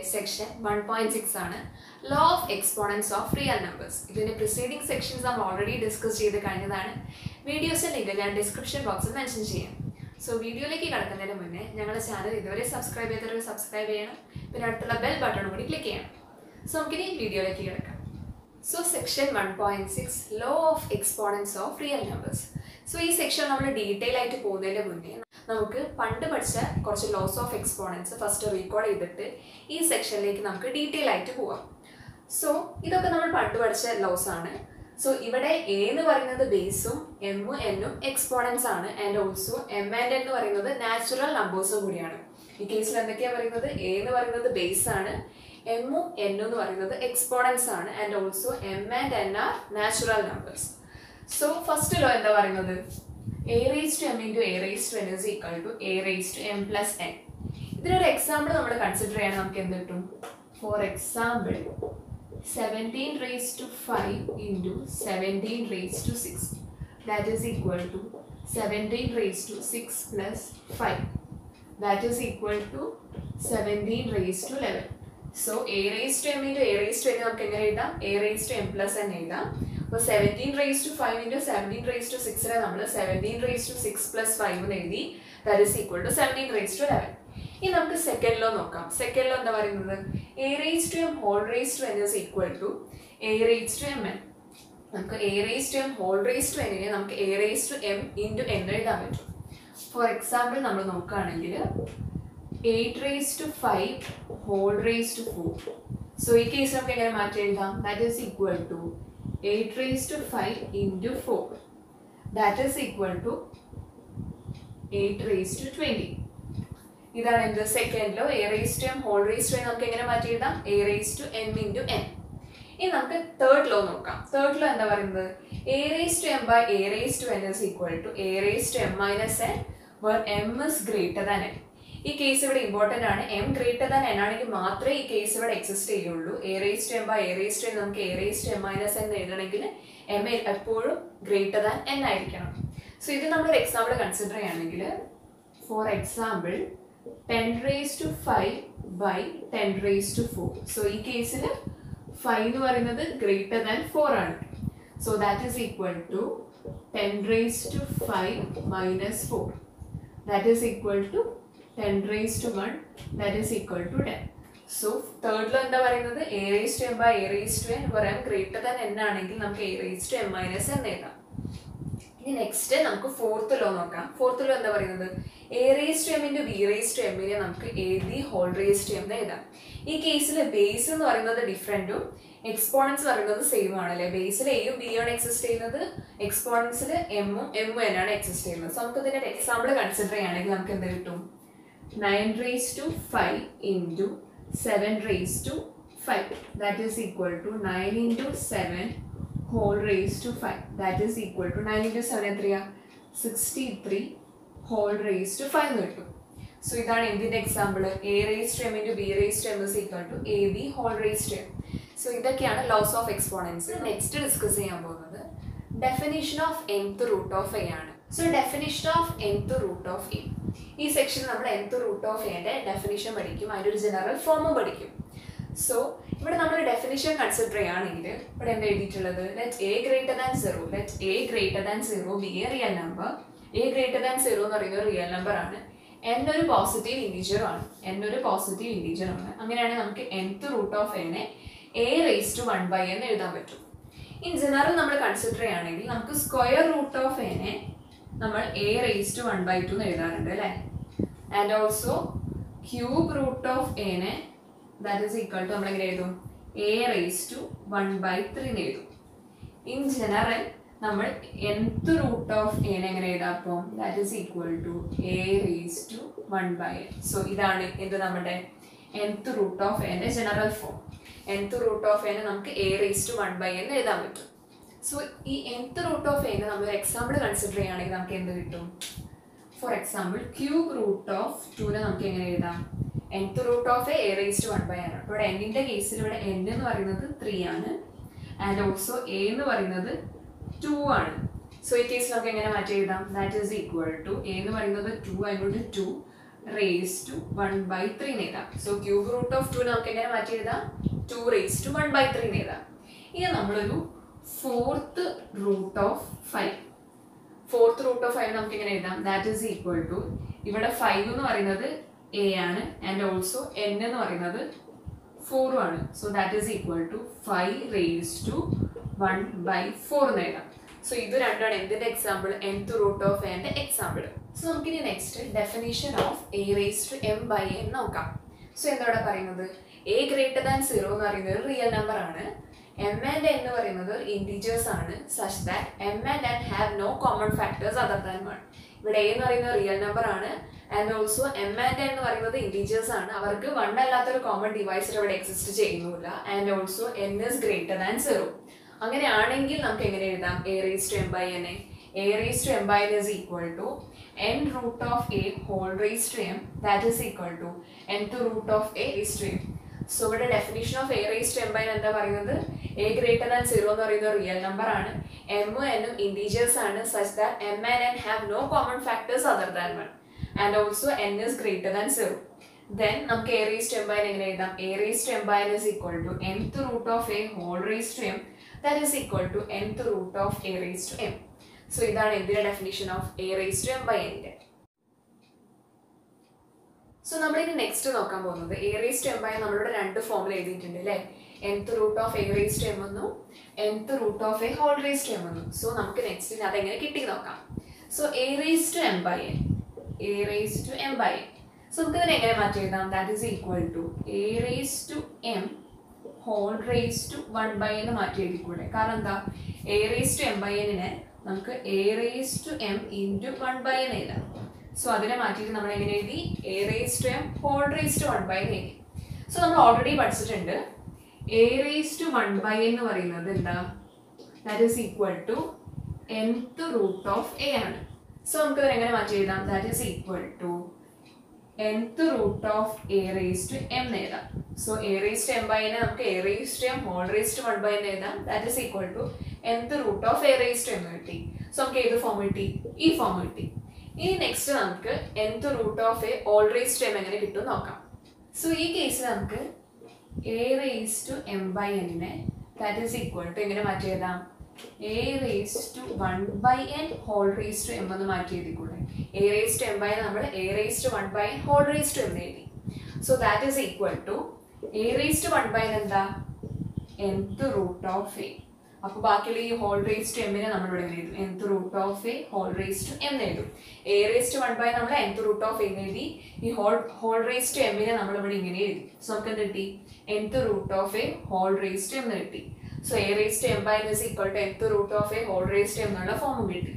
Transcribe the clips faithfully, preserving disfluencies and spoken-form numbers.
section one point six ആണ് law of exponents of real numbers. ഇതിന്റെ preceding sections നമ്മൾ already discuss ചെയ്ത് കഴിഞ്ഞതാണ്. വീഡിയോസിന്റെ ലിങ്ക് ഞാൻ ഡിസ്ക്രിപ്ഷൻ ബോക്സിൽ മെൻഷൻ ചെയ്യാം. സോ വീഡിയോയിലേക്ക് കടക്കുന്നതിന് മുന്നേ ഞങ്ങളുടെ ചാനൽ ഇതുവരെ സബ്സ്ക്രൈബ് ചെയ്തവർ സബ്സ്ക്രൈബ് ചെയ്യണം. പിന്നെ അടുത്തുള്ള ബെൽ ബട്ടൺ കൂടി ക്ലിക്ക് ചെയ്യണം. സോ നമുക്കിനി വീഡിയോയിലേക്ക് കിടക്കാം. So section one point six law of exponents of real numbers. So ഈ സെക്ഷൻ നമ്മൾ ഡീറ്റെയിൽ ആയിട്ട് പോകുന്നതിന് മുന്നേ നമുക്ക് പണ്ട് പഠിച്ച കുറച്ച് laws of exponents first record ചെയ്തിട്ട് ഈ സെക്ഷനിലേക്ക് നമുക്ക് ഡീറ്റെയിൽ ആയിട്ട് പോവാം. സോ ഇതൊക്കെ നമ്മൾ പണ്ട് പഠിച്ച ലോസ് ആണ്. സോ ഇവിടെ എ എന്ന് പറയുന്നത് ബേസും എമ്മും എന്നും എക്സ്പോണൻസ് ആണ്. And also m and n എന്ന് പറയുന്നത് നാച്ചുറൽ നമ്പേഴ്സും കൂടിയാണ്. ഈ കേസിൽ എന്തൊക്കെയാണ് പറയുന്നത്? എ എന്ന് പറയുന്നത് ബേസ് ആണ്, എമ്മും എന്നും എന്ന് പറയുന്നത് എക്സ്പോണൻസ് ആണ്. And also m and n are natural numbers. So first law എന്താ പറയുന്നത്? A raise to m into a raise to n is equal to a raise to m plus n. ഇതിനൊരു example നമ്മൾ consider ചെയ്യണം. നമുക്ക് എന്ത് കിട്ടും? For example seventeen raise to five into seventeen raise to six that is equal to seventeen raise to six plus five that is equal to seventeen raise to eleven. So a raise to m into a raise to n നമുക്ക് എങ്ങനെ എഴുതാം? A raise to m plus n എഴുതാം. അപ്പോൾ seventeen raise to five into seventeen raise to സിക്സിനെ നമ്മൾ seventeen raise to six plus five എന്ന് എഴുതി. That is equal to seventeen raise to eleven. ഇനി നമുക്ക് സെക്കൻഡ് ലോ നോക്കാം. സെക്കൻഡ് ലോ എന്താ പറയുന്നത്? A raise to m whole raise to n is equal to a raise to m n. നമുക്ക് a raise to m whole raise to എന്നിനെ നമുക്ക് a raise to m into n എഴുതാൻ പറ്റും. For example നമ്മൾ നോക്കുകയാണെങ്കിൽ eight raise to five whole raise to four. So ഈ case നമുക്ക് എങ്ങനെ മാറ്റി എഴുതാം? That is equal to eight raise to five into four that is equal to eight raise to twenty. ഇതാണ് എന്ത്? Second law. A raise to m whole raise to n നമുക്ക് എങ്ങനെ മാറ്റി എഴുതാം? A raise to m into n. ഇനി നമുക്ക് third law നോക്കാം. Third law എന്താ പറയുന്നത്? A raise to m by a raise to n is equal to a raise to m minus n where m is greater than n. ഈ case ഇവിടെ important ആണ്. M greater than n ആണെങ്കിൽ മാത്രമേ ഈ case ഇവിടെ exist ചെയ്യുള്ളൂ. A raise to m by a raise to n നമുക്ക് a raise to m minus n എഴുതണമെങ്കിൽ എം എപ്പോഴും ഗ്രേറ്റർ ദാൻ എൻ ആയിരിക്കണം. സോ ഇത് നമ്മളൊരു എക്സാമ്പിൾ കൺസിഡർ ചെയ്യുകയാണെങ്കിൽ for example ten raise to five by ten raise to four. So ഈ കേസിൽ five എന്ന് പറയുന്നത് ഗ്രേറ്റർ ദാൻ ഫോർ ആണ്. So that is equal to ten raise to five minus four that is equal to ten raise to one that is equal to ten. So third law എന്താ പറയുന്നത്? A raise to m by a raise to n പറയാം greater than n ആണെങ്കിൽ നമുക്ക് a raise to m minus n എഴുതാം. ഇനി next നമുക്ക് fourth law നോക്കാം. Fourth law എന്താ പറയുന്നത്? A raise to m into b raise to എമ്മിനെ നമുക്ക് a b whole raise to m എന്ന് എഴുതാം. ഈ കേസിൽ ബേസ് എന്ന് പറയുന്നത് ഡിഫറെൻറ്റും എക്സ്പോണൻസ് പറയുന്നത് സെയിം ആണല്ലേ. ബേസിൽ എയും ബി ആണ് എക്സിസ്റ്റ് ചെയ്യുന്നത്, എക്സ്പോണൻസിൽ എമ്മും എമ്മും എൻ ആണ് എക്സിസ്റ്റ് ചെയ്യുന്നത്. സോ നമുക്ക് ഇതിൻ്റെ എക്സാമ്പിൾ കൺസിഡർ ചെയ്യുകയാണെങ്കിൽ നമുക്ക് എന്ത് കിട്ടും? Nine raise to five into seven raise to five that is equal to nine into seven whole raise to five that is equal to nine into seven എത്രയാ? Sixty three whole raise to five എന്ന് കിട്ടും. So ഇതാണ് എന്തിൻ്റെ example? A raise to m into b raise to m is equal to a b whole raise to m. So ഇതൊക്കെയാണ് laws of exponents. Next discuss ചെയ്യാൻ പോകുന്നത് definition of nth root of a ആണ്. So definition of nth root of a. ഈ section നമ്മൾ nth root of എന്റെ definition പഠിക്കും, അതിൻ്റെ ഒരു ജനറൽ ഫോമും പഠിക്കും. സോ ഇവിടെ നമ്മൾ ഡെഫിനിഷൻ കൺസിഡർ ചെയ്യുകയാണെങ്കിൽ ഇവിടെ എന്താ എഴുതിയിട്ടുള്ളത്? Let a greater than zero let a greater than zero be a real number. A greater than zero എന്ന് പറയുന്നത് ഒരു റിയൽ നമ്പർ ആണ്. എൻ ഒരു പോസിറ്റീവ് ഇൻറ്റീജർ ആണ്. എൻ ഒരു പോസിറ്റീവ് ഇൻറ്റീജർ ആണ്. അങ്ങനെയാണെങ്കിൽ നമുക്ക് nth റൂട്ട് ഓഫ് എനെ a raise to one by എന്ന് എഴുതാൻ പറ്റും. ഇൻ ജനറൽ നമ്മൾ കൺസിഡർ ചെയ്യുകയാണെങ്കിൽ നമുക്ക് സ്ക്വയർ റൂട്ട് ഓഫ് എനെ നമ്മൾ a raise to one by two എന്ന് എഴുതാറുണ്ട് അല്ലേ. And also cube root of എനെ ദാറ്റ് ഈസ് ഈക്വൽ ടു നമ്മൾ എങ്ങനെ എഴുതും? A raise to one by three എന്ന് എഴുതും. ഇൻ ജനറൽ നമ്മൾ nth റൂട്ട് ഓഫ് എനെ എങ്ങനെ എഴുതാം? അപ്പം that is equal to a raise to one by n. So ഇതാണ് എന്ത് നമ്മുടെ nth റൂട്ട് ഓഫ് എന്റെ general form. nth root of എനെ നമുക്ക് a raise to one by എന്ന് എഴുതാൻ പറ്റും. സോ ഈ nth റൂട്ട് ഓഫ് എനെ നമ്മൾ എക്സാമ്പിൾ കൺസിഡർ ചെയ്യുകയാണെങ്കിൽ നമുക്ക് എന്ത് കിട്ടും? For example cube root of ടുവിനെ നമുക്ക് എങ്ങനെ എഴുതാം? nth root of a raise to one by ആണ്. ഇവിടെ എന്നിന്റെ കേസിൽ ഇവിടെ n എന്ന് പറയുന്നത് ത്രീ ആണ്. ആൻഡ് ഓൾസോ എ എന്ന് പറയുന്നത് ടു ആണ്. സോ ഈ കേസ് നമുക്ക് എങ്ങനെ മാറ്റി എഴുതാം? That is equal to a എന്ന് പറയുന്നത് ടു ആയതുകൊണ്ട് two raise to one by three എഴുതാം. So cube root of two നമുക്ക് എങ്ങനെ മാറ്റി എഴുതാം? Two raise to one by three എഴുതാം. ഇനി നമ്മളൊരു fourth root of five fourth root of five നമുക്ക് എങ്ങനെ എഴുതാം? ദാറ്റ് ഈസ് ഈക്വൽ ടു, ഇവിടെ ഫൈവ് എന്ന് പറയുന്നത് എ ആണ് ആൻഡ് ഓൾസോ എൻ എന്ന് പറയുന്നത് ഫോറും ആണ്. So that is equal to five raise to one by four എന്ന് എഴുതാം. സോ ഇത് രണ്ടാണ് എന്തിന്റെ എക്സാമ്പിൾ? nth റൂട്ട് ഓഫ് എന്റെ എക്സാമ്പിൾ. സോ നമുക്കിനി next definition of a raise to m by n നോക്കാം. സോ എന്താ പറയുന്നത്? എ ഗ്രേറ്റർ ദാൻ സീറോ എന്ന് പറയുന്നത് ഒരു റിയൽ നമ്പർ ആണ്. എം ആൻഡ് എൻ എന്ന് പറയുന്നത് ഇന്റീജേഴ്സ് ആണ് such that m and n have no common factors other than one. ഇവിടെ എ എന്ന് പറയുന്നത് റിയൽ നമ്പർ ആണ് and also m and n എന്ന് പറയുന്നത് ഇന്റീജേഴ്സ് ആണ്. അവർക്ക് വൺ അല്ലാത്തൊരു കോമൺ ഡിവൈസർ ഇവിടെ എക്സിസ്റ്റ് ചെയ്യുന്നില്ല. And also n is greater than zero. അങ്ങനെയാണെങ്കിൽ നമുക്ക് എങ്ങനെ എഴുതാം? A raise to m by n. A raise to m by n is equal to n root of a whole raised to m, that is equal to nth root of a raised to m. So ഇവിടെ definition of a raised to m by n എന്താ പറയുന്നത്? a greater than zero എന്ന് പറയുന്ന real number ആണ്. m ഉം n ഉം integers ആണ് such that m and n have no common factors other than one and also n is greater than zero. Then നമുക്ക് a raised to m by n എങ്ങനെ എഴുതാം? a raised to m by n is equal to nth root of a whole raised to m, that is equal to nth root of a raised to m. So ഇതാണ് എന്തിന്റെ definition of a raise to m by n. So നമ്മൾ ഇനി next നോക്കാൻ പോകുന്നത് a raise to m by നമ്മളിവിടെ രണ്ട് ഫോമിൽ എഴുതിയിട്ടുണ്ട് അല്ലേ? nth root of a raise to m എന്നും nth root of a whole raise to m എന്നും. സോ നമുക്ക് നെക്സ്റ്റ് അതെങ്ങനെ കിട്ടി നോക്കാം. So a raise to m by n, a raise to m by n. So നമുക്ക് ഇതിനെ എങ്ങനെ മാറ്റി എഴുതാം? That is equal to a raise to m whole raise to one by എന്ന് മാറ്റി എഴുതിക്കൂടെ? കാരണം എന്താ? A raise to m by എന്നിനെ നമുക്ക് a raise to m into one by എന്ന് എഴുതാം. സോ അതിനെ മാറ്റിയിട്ട് നമ്മൾ എങ്ങനെ എഴുതി? A raise to m whole raise to one by എന്ന് എഴുതി. സോ നമ്മൾ ഓൾറെഡി പഠിച്ചിട്ടുണ്ട് a raise to one by എന്ന് പറയുന്നത് എന്താ? That is equal to nth root of a ആണ്. സോ നമുക്ക് ഇതിനെ എങ്ങനെ മാറ്റി എഴുതാം? That is equal to nth root of a raise to m എന്ന് എഴുതാം. So a raise to m by എന്നെ നമുക്ക് a raise to m whole raise to one by എന്ന് എഴുതാം. That is equal to nth root of a raise to m കിട്ടി. So നമുക്ക് ഏത് form കിട്ടി? ഈ ഫോം കിട്ടി. ഇനി നെക്സ്റ്റ് നമുക്ക് nth root of a whole raise to m എങ്ങനെ കിട്ടും നോക്കാം. സോ ഈ കേസിൽ നമുക്ക് a raise to m by എന്നിനെ ദാറ്റ് ഈസ് ഈക്വൽ ടു എങ്ങനെ മാറ്റി എഴുതാം? A raise to one by n whole raise to m എന്ന് മാറ്റി എഴുതിക്കൂടെ? A raise to m by നമ്മൾ a raise to one by n whole raise to m എഴുതി. So that is equal to a raise to one by n എന്താ? nth root of a. അപ്പോൾ ബാക്കിയുള്ള ഈ whole raise to എമ്മിനെ നമ്മൾ ഇവിടെ എഴുതും nth root of a whole raise to m എഴുതും. A raise to one by നമ്മൾ nth റൂട്ട് ഓഫ് എ എഴുതി. ഈ ഹോൾ ഹോൾ റേസ് ടു എമ്മിനെ നമ്മൾ ഇവിടെ ഇങ്ങനെ എഴുതി. സോ നമുക്ക് എന്ത് കിട്ടി? nth root of a whole raise to m കിട്ടി. So a raise to m by n is equal to nth root of a whole raise to m എന്നുള്ള ഫോമും കിട്ടി.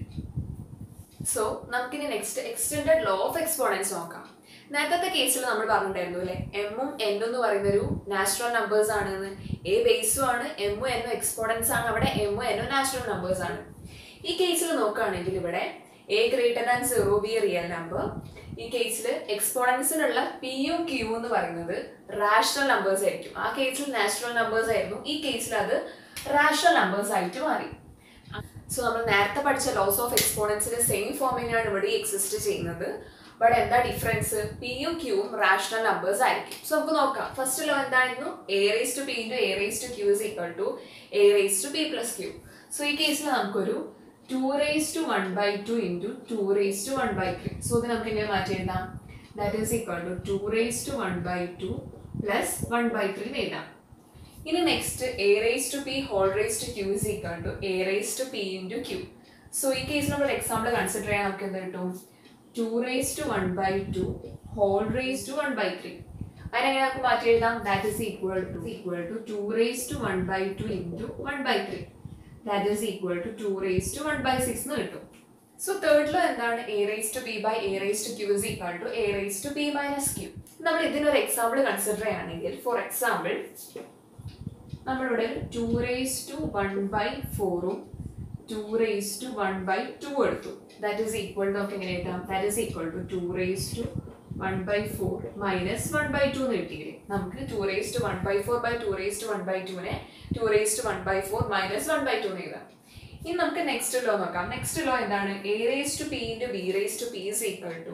സോ നമുക്കിനി next extended law of exponents നോക്കാം. നേരത്തെ കേസിൽ നമ്മൾ പറഞ്ഞിട്ടുണ്ടായിരുന്നു അല്ലെ, എമ്മും എന്നും എന്ന് പറയുന്ന ഒരു നാച്ചുറൽ നമ്പേഴ്സ് ആണെന്ന്. എ ബേസും ആണ്, എമ്മും എന്നും എക്സ്പോണൻസ് ആണ്. അവിടെ എമ്മും എന്നും നാച്ചുറൽ നമ്പേഴ്സ് ആണ്. ഈ കേസിൽ നോക്കുകയാണെങ്കിൽ ഇവിടെ a greater than zero b real number. ഈ കേസിൽ എക്സ്പോണൻസിനുള്ള പിയും ക്യൂ എന്ന് പറയുന്നത് റാഷണൽ നമ്പേഴ്സ് ആയിരിക്കും. ആ കേസിൽ നാച്ചുറൽ നമ്പേഴ്സ് ആയിരുന്നു, ഈ കേസിൽ അത് റാഷണൽ നമ്പേഴ്സ് ആയിട്ട് മാറി. സോ നമ്മൾ നേരത്തെ പഠിച്ച ലോസ് ഓഫ് എക്സ്പോണൻസിന്റെ സെയിം ഫോമിനാണ് ഇവിടെ എക്സിസ്റ്റ് ചെയ്യുന്നത്. ബട്ട് എന്താ ഡിഫറൻസ്? പിയും ക്യൂവും റാഷണൽ നമ്പേഴ്സ് ആയിരിക്കും. സോ നമുക്ക് നോക്കാം. ഫസ്റ്റ് ലോ എന്തായിരുന്നു? A raise to p into a raise to q is equal to a raise to p plus q. So ഈ കേസിൽ നമുക്കൊരു two raise to one by two into two raise to one by three. So ഇത് നമുക്ക് എങ്ങനെ മാറ്റി എഴുതാം? That is equal to two raise to one by two plus one by three എഴുതാം. ഇനി next a raise to p whole raise to q is equal to a raise to p into q. So ഈ കേസിൽ നമ്മൾ example consider ചെയ്യാൻ നമുക്ക് എന്ത് കിട്ടും? Two raise to one by two whole raise to one by three. അതിനെങ്ങനെ നമുക്ക് മാറ്റി എഴുതാം? That is equal to equal to two raise to one by two into one by three. That is equal to two raise to one by six എന്ന് കിട്ടും. So third law എന്താണ്? A raise to b by a raise to q is equal to a raise to b minus q. നമ്മൾ ഇതിനൊരു example consider ചെയ്യുകയാണെങ്കിൽ, for example നമ്മളിവിടെ two raise to one by ഫോറും two raise to one by two എടുത്തു. That is equal to നമുക്ക് എങ്ങനെ എഴുതാം? That is equal to two raise to one by four minus one by two എന്ന് കിട്ടിയില്ലേ? നമുക്ക് two raise to one by four by two raise to one by ടുവിനെ two raise to one by four minus one by two എന്ന് എഴുതാം. ഇനി നമുക്ക് next law നോക്കാം. Next law എന്താണ്? A raise to p into b raise to p is equal to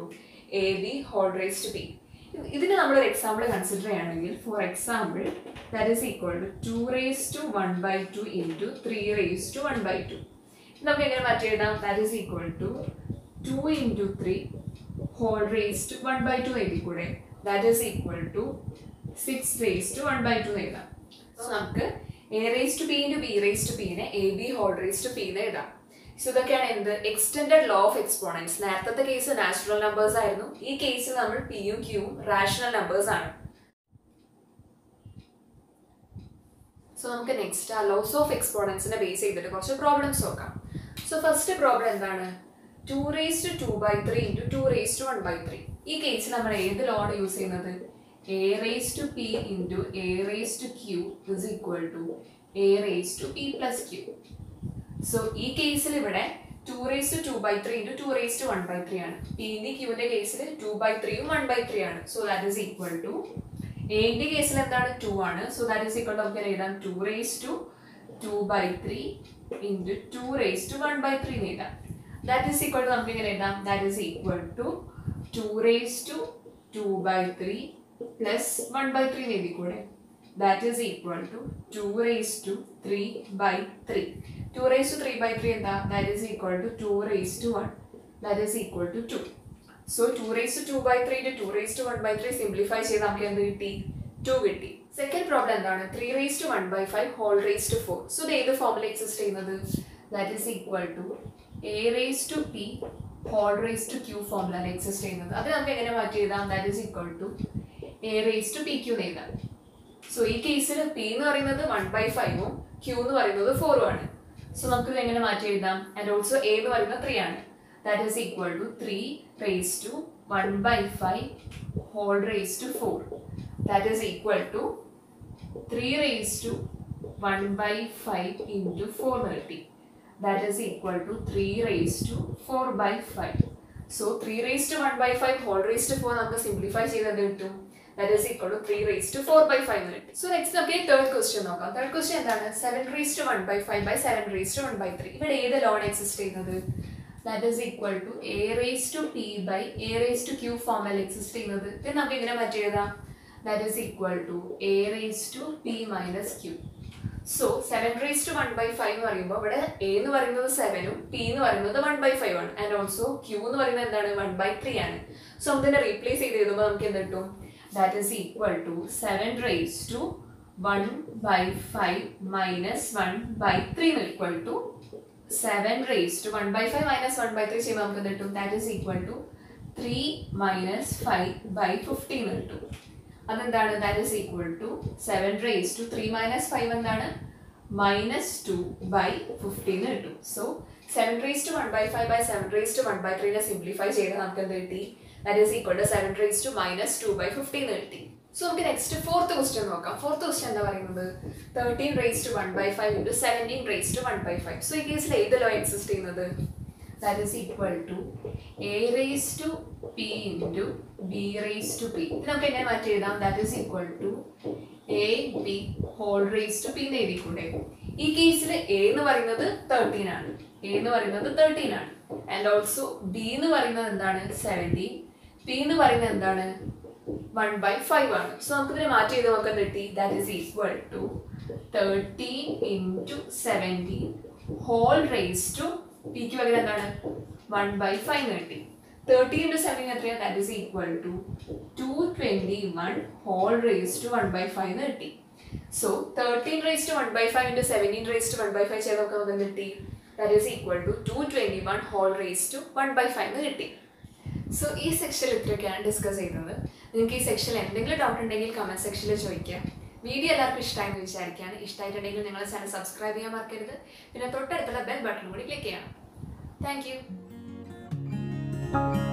a b whole raise to p. ഇതിന് നമ്മളൊരു example consider ചെയ്യുകയാണെങ്കിൽ for example that is equal to two raise to one by two into three raise to one by two. നമുക്ക് എങ്ങനെ മാറ്റി എഴുതാം? That is equal to two into three whole raise to one by two എഴുതിക്കൂടെ? That is equal to six raise to one by two എഴുതാം. So നമുക്ക് a raise to p into b raise to പിനെ a b whole raise to p എന്ന് എഴുതാം. So ഇതൊക്കെയാണ് എന്ത് extended law of exponents. നേരത്തെ case natural numbers ആയിരുന്നു, ഈ കേസിൽ നമ്മൾ പിയും ക്യൂവും റാഷണൽ നമ്പേഴ്സ് ആണ്. സോ നമുക്ക് നെക്സ്റ്റ് ആ ലോസ് ഓഫ് എക്സ്പോണൻസിനെ ബേസ് ചെയ്തിട്ട് കുറച്ച് പ്രോബ്ലംസ് നോക്കാം. സോ ഫസ്റ്റ് പ്രോബ്ലം എന്താണ്? Two raise to two by three into two raise to one by three. ഈ കേസിൽ നമ്മൾ ഏത് ലോ ആണ് യൂസ് ചെയ്യുന്നത്? A raise to p into a raise to q is equal to a raise to p plus q. So ഈ കേസിൽ ഇവിടെ two raise to two by three into two raise to one by three ആണ്. പിന്റെ ക്യൂവിന്റെ കേസിൽ two by ത്രീയും one by three ആണ്. So that is equal to എന്റെ കേസിൽ എന്താണ്? ടു ആണ്. So that is equal to നമുക്ക് എഴുതാം two raise to two by three into two raise to one by three എന്ന് എഴുതാം. ദാറ്റ് ഈസ് ഈക്വൽ ടു നമുക്ക് എങ്ങനെ എഴുതാം? That is equal to two raise to two by three plus one by three എന്ന് എഴുതിക്കൂടെ? That is equal to two raise to three by three. Two raise to three by three എന്താ? That is equal to two raise to one. That is equal to two. So two raise to two by three two two raise to one by three simplify ചെയ്ത് നമുക്ക് എന്ത് കിട്ടി? Two കിട്ടി. Second problem എന്താണ്? Three raise to one by five whole raise to four. So ഇത് ഏത് ഫോമിൽ exist ചെയ്യുന്നത്? That is equal to a raise to p whole raise to q ഫോമിലാണ് എക്സിസ്റ്റ് ചെയ്യുന്നത്. അത് നമുക്ക് എങ്ങനെ മാറ്റി എഴുതാം? That is equal to a raise to p q എന്ന് എഴുതാം. സോ ഈ കേസിൽ പി എന്ന് പറയുന്നത് വൺ ബൈ ഫൈവും ക്യൂ എന്ന് പറയുന്നത് ഫോറും ആണ്. സോ നമുക്ക് ഇത് എങ്ങനെ മാറ്റി എഴുതാം? ആൻഡ് ഓൾസോ എ എന്ന് പറയുന്നത് ത്രീ ആണ്. That is equal to three raise to one by five whole raise to four. That is equal to three raise to one by five into four എന്ന് കിട്ടി. That is equal to three raise to four by five. So three raise to one by five whole raise to four നമുക്ക് simplify ചെയ്തത് കിട്ടും. That is equal to three raised to four by five minutes. So next നമുക്ക് third question നോക്കാം. Third question എന്താണ്? seven raised to one by five by seven raised to one by three. ഇവിടെ ഏത് law ആണ് exist ചെയ്യുന്നത്? That is equal to a raised to p by a raised to q ഫോമിൽ exist ചെയ്യുന്നത്. ഇത് നമുക്ക് ഇങ്ങനെ മാറ്റി എഴുതാം. That is equal to a raised to p minus q. So seven raised to one by five എന്ന് പറയുമ്പോൾ ഇവിടെ a എന്ന് പറയുന്നത് സെവനും p എന്ന് പറയുന്നത് one by five ആണ്. And also q എന്ന് പറയുന്നത് എന്താണ്? one by three ആണ്. So നമുക്ക് ഇതിനെ റീപ്ലേസ് ചെയ്ത് എഴുതുമ്പോൾ നമുക്ക് എന്ത് കിട്ടും? That is equal to seven raised to one by five minus one by three equal to seven raised to one by five minus one by three ചെയ്യുമ്പോൾ നമുക്ക് കിട്ടും. That is equal to three minus five by fifteen കിട്ടും. അതെന്താണ്? That is equal to seven raised to three minus five എന്താണ്? minus two by fifteen കിട്ടും. So seven raised to one by five by seven raised to one by three നെ simplify ചെയ്ത് നമുക്ക് എന്ത് കിട്ടി? That is equal to seven raised to minus two by fifteen കിട്ടി. So നമുക്ക് next fourth question നോക്കാം. Fourth question എന്താ പറയുന്നത്? thirteen raised to one by five into seventeen raised to one by five. So ഈ കേസിൽ ഏത് law exist ചെയ്യുന്നത്? That is equal to a raised to p into b raised to p. ഇത് നമുക്ക് എങ്ങനെ മാറ്റി എഴുതാം? That is equal to a b whole raised to p എന്ന് എഴുതിക്കൂടെ? ഈ കേസിൽ a എന്ന് പറയുന്നത് thirteen ആണ്. a എന്ന് പറയുന്നത് thirteen ആണ്. ആൻഡ് ഓൾസോ b എന്ന് പറയുന്നത് എന്താണ്? seventeen. p എന്ന് പറയുന്നത് എന്താണ്? one by five ആണ്. സോ നമുക്ക് ഇതിനെ മാറ്റി ചെയ്ത് നോക്കാൻ കിട്ടി. That is equal to thirteen into seventeen whole raised to p ക്ക് പകരം എന്താണ്? one by five കിട്ടി. thirteen into seventeen എത്രയാണ്? That is equal to two twenty-one whole raised to one by five കിട്ടി. So thirteen raised to one by five into seventeen raised to one by five ചെയ്ത് നോക്കാൻ നമുക്ക് കിട്ടി. That is equal to two twenty-one whole raised to one by five കിട്ടി. So ഈ സെക്ഷനിൽ ഇത്രയൊക്കെയാണ് discuss ചെയ്യുന്നത്. നിങ്ങൾക്ക് ഈ സെക്ഷനിൽ എന്തെങ്കിലും ഡൗട്ട് ഉണ്ടെങ്കിൽ കമൻറ്റ് സെക്ഷനിൽ ചോദിക്കുക. വീഡിയോ എല്ലാവർക്കും ഇഷ്ടമായെന്ന് വിചാരിക്കുകയാണ്. ഇഷ്ടമായിട്ടുണ്ടെങ്കിൽ നിങ്ങളുടെ ചാനൽ സബ്സ്ക്രൈബ് ചെയ്യാൻ മറക്കരുത്. പിന്നെ തൊട്ടടുത്തുള്ള ബെൽ ബട്ടൺ കൂടി ക്ലിക്ക് ചെയ്യണം. Thank U.